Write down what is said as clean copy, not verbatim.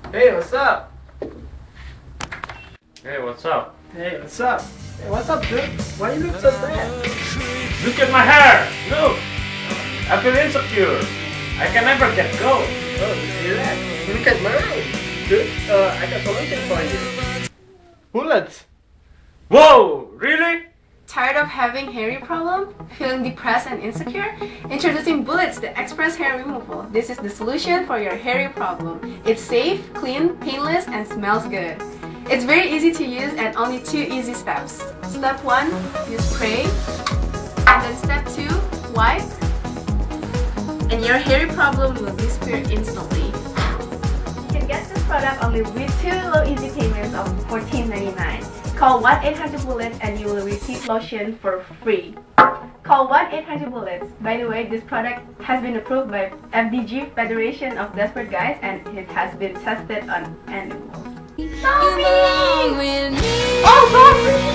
Hey, what's up? Hey, what's up? Hey, what's up? Hey, what's up, dude? Why you look so sad? Look at my hair! Look! I feel insecure. I can never get gold. Oh, you see that? Look at mine. Dude, I got solution for you. Bullets. Whoa! Really? Tired of having hair problem? Feeling depressed and insecure? Introducing Bullets, the express hair removal. This is the solution for your hairy problem. It's safe, clean, painless, and smells good. It's very easy to use and only 2 easy steps. Step 1, you spray. And then step 2, wipe. And your hairy problem will disappear instantly. You can get this product only with 2 low easy payments of $14.99. Call 1-800-BULLETS and you will receive lotion for free. Call 1-800-BULLETS. By the way, this product has been approved by FDG, Federation of Desperate Guys, and it has been tested on animals. Oh, God!